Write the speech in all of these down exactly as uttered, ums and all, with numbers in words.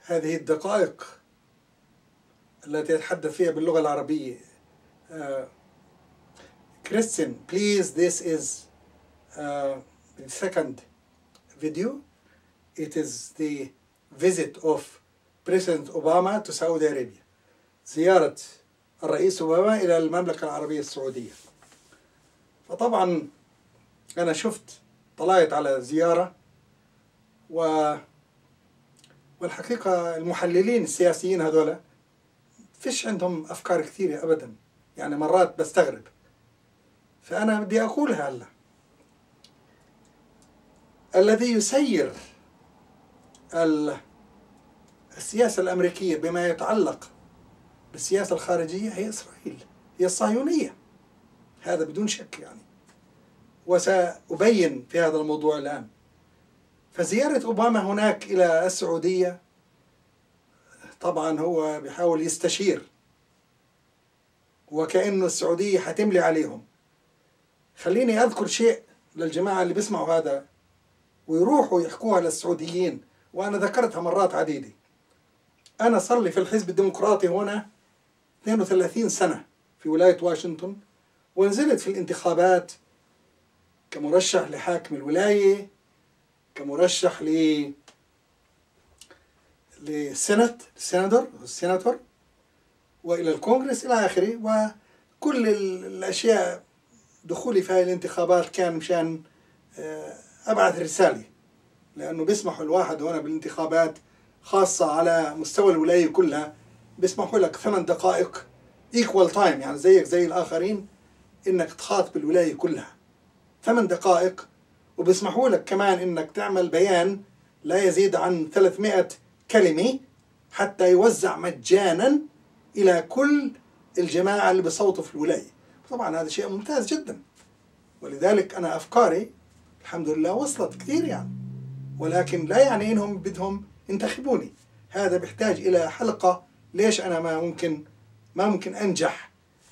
هذه الدقائق التي أتحدث فيها باللغة العربية. uh, Christian, please, this is uh, the second video. It is the visit of President Obama to Saudi Arabia. زيارة الرئيس أوباما إلى المملكة العربية السعودية. فطبعا أنا شفت طلعت على زيارة و والحقيقة المحللين السياسيين هذولا فيش عندهم أفكار كثيرة أبدا، يعني مرات بستغرب. فأنا بدي أقولها هلا، الذي يسير السياسة الأمريكية بما يتعلق بالسياسة الخارجية هي إسرائيل، هي الصهيونية، هذا بدون شك يعني، وسأبين في هذا الموضوع الآن. فزيارة أوباما هناك إلى السعودية طبعا هو بيحاول يستشير، وكأنه السعودية حتملي عليهم. خليني أذكر شيء للجماعة اللي بيسمعوا هذا ويروحوا يحكوها للسعوديين، وأنا ذكرتها مرات عديدة. أنا صار لي في الحزب الديمقراطي هنا اثنين وثلاثين سنة في ولاية واشنطن، ونزلت في الانتخابات كمرشح لحاكم الولاية، كمرشح ل للسنت السيناتور السيناتور وإلى الكونغرس إلى آخره. وكل الأشياء دخولي في هذه الانتخابات كان مشان أبعث رسالة، لأنه بيسمحوا الواحد هنا بالانتخابات خاصة على مستوى الولاية كلها، بيسمحوا لك ثمان دقائق equal time، يعني زيك زي الآخرين، إنك تخاطب الولاية كلها ثمان دقائق. وبيسمحوا لك كمان إنك تعمل بيان لا يزيد عن ثلاثمائة كلمة حتى يوزع مجانا إلى كل الجماعة اللي بصوتوا في الولاية. طبعا هذا شيء ممتاز جدا، ولذلك أنا أفكاري الحمد لله وصلت كثير يعني، ولكن لا يعني إنهم بدهم ينتخبوني. هذا بيحتاج إلى حلقة ليش أنا ما ممكن ما ممكن أنجح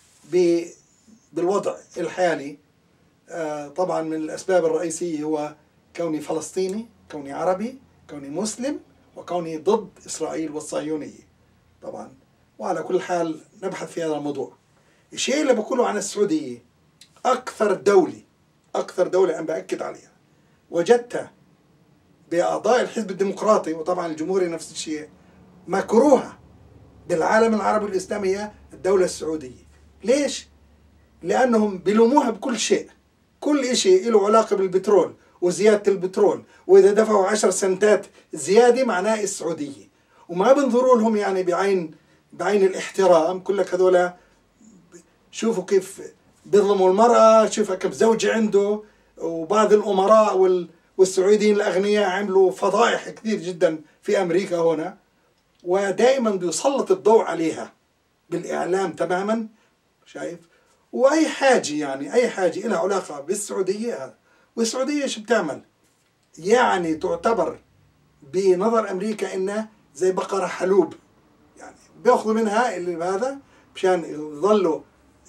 بالوضع الحالي. آه طبعا من الأسباب الرئيسية هو كوني فلسطيني، كوني عربي، كوني مسلم، وكوني ضد إسرائيل والصهيونية طبعا. وعلى كل حال نبحث في هذا الموضوع. الشيء اللي بقوله عن السعودية، أكثر دولة أكثر دولة أنا بأكد عليها وجدتها بأعضاء الحزب الديمقراطي وطبعا الجمهوري نفس الشيء مكروهة بالعالم العربي والإسلامي هي الدولة السعودية. ليش؟ لأنهم بيلوموها بكل شيء، كل شيء له علاقة بالبترول وزيادة البترول، وإذا دفعوا عشر سنتات زيادة معناه السعودية، وما بنظروا لهم يعني بعين بعين الاحترام. كلك هذولا شوفوا كيف بيظلموا المرأة، شوفوا كيف زوجة عنده. وبعض الأمراء وال والسعوديين الأغنياء عملوا فضائح كثير جدا في أمريكا هنا، ودائما بيسلط الضوء عليها بالإعلام تماما، شايف؟ وأي حاجة يعني أي حاجة لها علاقة بالسعودية، والسعودية شو بتعمل؟ يعني تعتبر بنظر أمريكا إنها زي بقرة حلوب، يعني بيأخذوا منها اللي هذا مشان يظلوا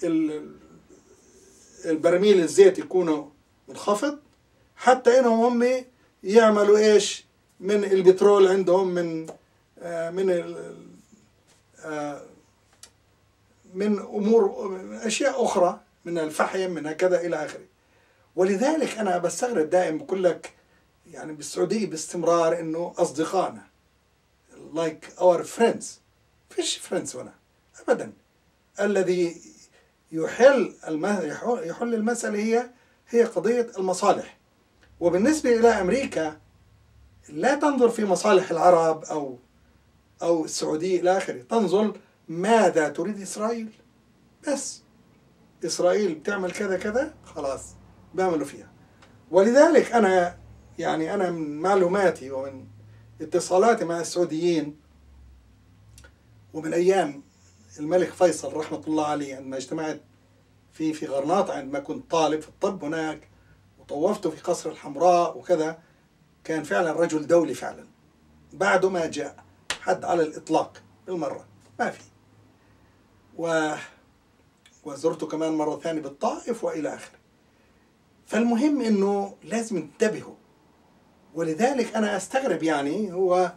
البرميل الزيت يكونوا منخفض، حتى إنهم هم يعملوا إيش من البترول عندهم، من آه من آه من أمور أشياء أخرى، من الفحم، من هكذا إلى آخره. ولذلك أنا بستغرب دائما بقول لك يعني بالسعودية باستمرار إنه أصدقائنا like our friends، فيش friends هنا أبدا. الذي يحل يحل المسألة هي هي قضية المصالح. وبالنسبة إلى أمريكا لا تنظر في مصالح العرب أو أو السعودية إلى آخره، تنظر ماذا تريد إسرائيل بس. إسرائيل بتعمل كذا كذا خلاص بيعملوا فيها. ولذلك أنا يعني أنا من معلوماتي ومن اتصالاتي مع السعوديين ومن أيام الملك فيصل رحمة الله عليه، عندما اجتمعت في في غرناطة عندما كنت طالب في الطب هناك، وطوفته في قصر الحمراء وكذا، كان فعلا رجل دولي فعلا. بعده ما جاء حد على الإطلاق بالمرة، ما في. و وزرته كمان مرة ثانية بالطائف وإلى آخره. فالمهم إنه لازم ننتبهوا. ولذلك أنا أستغرب يعني هو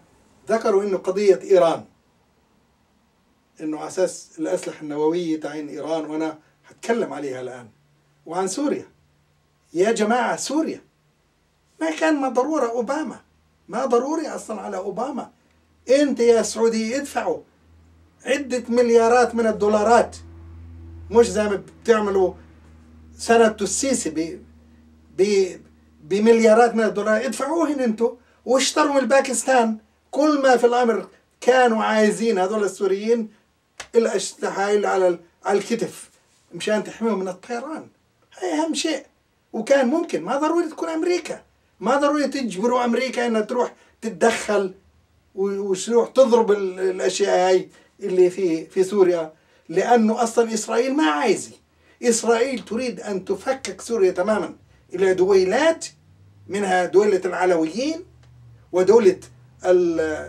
ذكروا إنه قضية إيران، إنه على أساس الأسلحة النووية تعين إيران، وأنا هتكلم عليها الآن، وعن سوريا. يا جماعة سوريا ما كان ما ضرورة أوباما، ما ضروري أصلا على أوباما. أنت يا سعودي ادفعوا عدة مليارات من الدولارات، مش زي ما بتعملوا سنة السيسي ب ب بمليارات من الدولارات. ادفعوهن انتوا واشتروا من باكستان كل ما في الأمر كانوا عايزين هذول السوريين، الأسلحة على على الكتف مشان تحميهم من الطيران. هاي أهم شيء. وكان ممكن، ما ضروري تكون أمريكا، ما ضروري تجبروا أمريكا إنها تروح تتدخل وتروح تضرب الأشياء هاي اللي في في سوريا، لأنه أصلا إسرائيل ما عايزة. إسرائيل تريد أن تفكك سوريا تماما إلى دويلات، منها دولة العلويين ودولة ال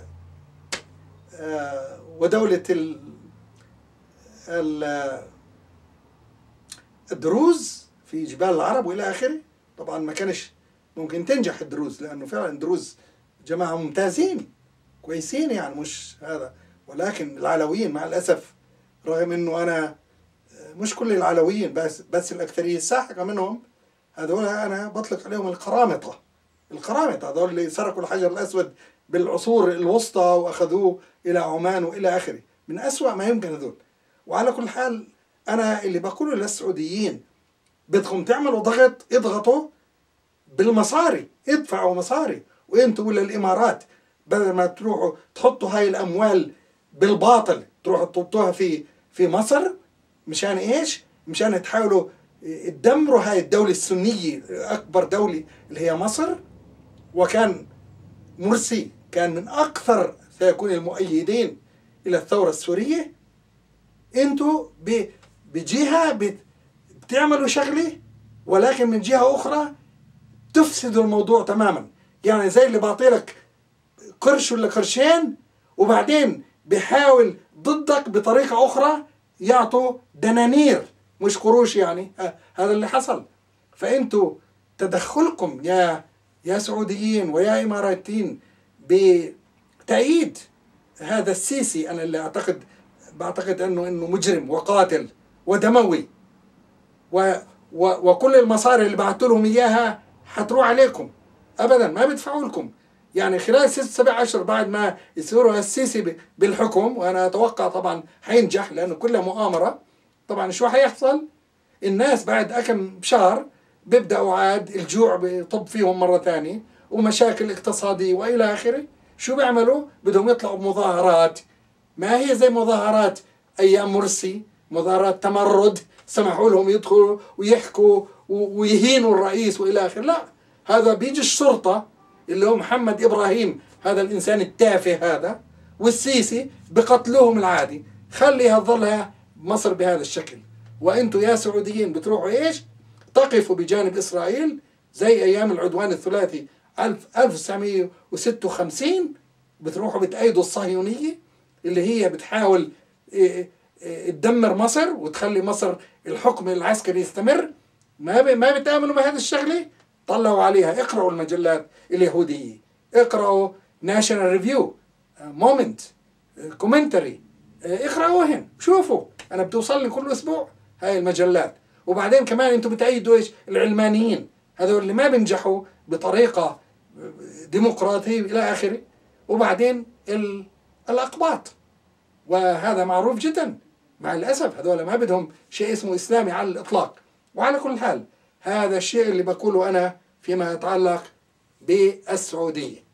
ودولة ال الدروز في جبال العرب وإلى آخره. طبعا ما كانش ممكن تنجح الدروز، لأنه فعلا الدروز جماعة ممتازين كويسين يعني، مش هذا. ولكن العلويين مع الأسف، رغم أنه أنا مش كل العلويين بس بس الأكثرية الساحقة منهم، هذول أنا بطلق عليهم القرامطة. القرامطة هذول اللي سرقوا الحجر الأسود بالعصور الوسطى وأخذوه إلى عمان وإلى آخره، من أسوأ ما يمكن هذول. وعلى كل حال أنا اللي بقوله للسعوديين، بدكم تعملوا ضغط، اضغطوا بالمصاري، ادفعوا مصاري. وانتوا ولا الإمارات بدل ما تروحوا تحطوا هاي الأموال بالباطل، تروحوا تحطوها في في مصر، مشان إيش؟ مشان تحاولوا تدمروا هاي الدولة السنية، أكبر دولة اللي هي مصر. وكان مرسي كان من أكثر سيكون المؤيدين إلى الثورة السورية. انتوا بجهة بتعملوا شغلة، ولكن من جهة أخرى تفسدوا الموضوع تماما. يعني زي اللي بعطيلك قرش ولا قرشين، وبعدين بيحاول ضدك بطريقة أخرى يعطوا دنانير مش قروش. يعني هذا اللي حصل. فأنتوا تدخلكم يا يا سعوديين ويا إماراتيين بتأييد هذا السيسي، أنا اللي أعتقد بعتقد أنه أنه مجرم وقاتل ودموي، و و وكل المصاري اللي بعثوا لهم إياها حتروح عليكم أبدا، ما بيدفعوا لكم. يعني خلال ست سبع أشهر بعد ما يصيروا السيسي بالحكم، وأنا أتوقع طبعا حينجح لأنه كلها مؤامرة. طبعا شو حيحصل؟ الناس بعد أكم شهر بيبدأوا عاد الجوع بيطب فيهم مرة ثانية، ومشاكل اقتصادية وإلى آخره. شو بيعملوا؟ بدهم يطلعوا بمظاهرات، ما هي زي مظاهرات أيام مرسي، مظاهرات تمرد، سمحوا لهم يدخلوا ويحكوا ويهينوا الرئيس وإلى آخره. لا، هذا بيجي الشرطة اللي هو محمد إبراهيم، هذا الإنسان التافه هذا، والسيسي بقتلوهم العادي. خليها تظلها مصر بهذا الشكل. وأنتوا يا سعوديين بتروحوا إيش؟ تقفوا بجانب إسرائيل زي أيام العدوان الثلاثي ألف وتسعمئة وستة وخمسين، بتروحوا بتأيدوا الصهيونية اللي هي بتحاول تدمر مصر وتخلي مصر الحكم العسكري يستمر. ما ما بتآمنوا بهذه الشغلة؟ طلعوا عليها. اقرأوا المجلات اليهودية، اقرأوا ناشونال ريفيو، مومنت، كومنتري، اقرأوهن شوفوا. أنا بتوصل لي كل أسبوع هاي المجلات. وبعدين كمان انتم بتأيدوا ايش؟ العلمانيين هذول اللي ما بينجحوا بطريقة ديمقراطية إلى آخره. وبعدين الأقباط، وهذا معروف جدا. مع الأسف هذول ما بدهم شيء اسمه إسلامي على الإطلاق. وعلى كل حال هذا الشيء اللي بقوله أنا فيما يتعلق بالسعودية.